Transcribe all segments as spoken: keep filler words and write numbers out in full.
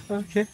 Okay.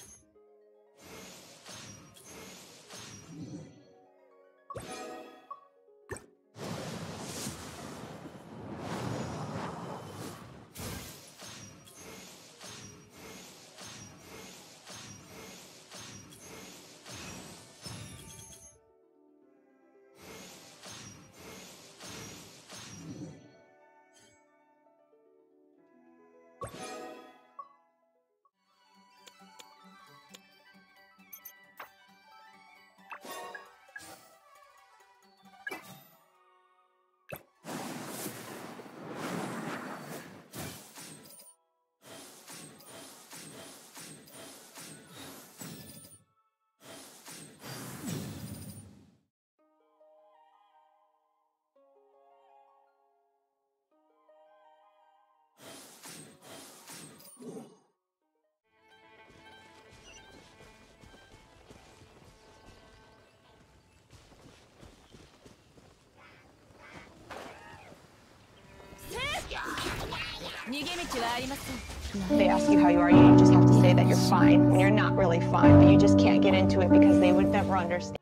They ask you how you are, you just have to say that you're fine when you're not really fine, but you just can't get into it because they would never understand.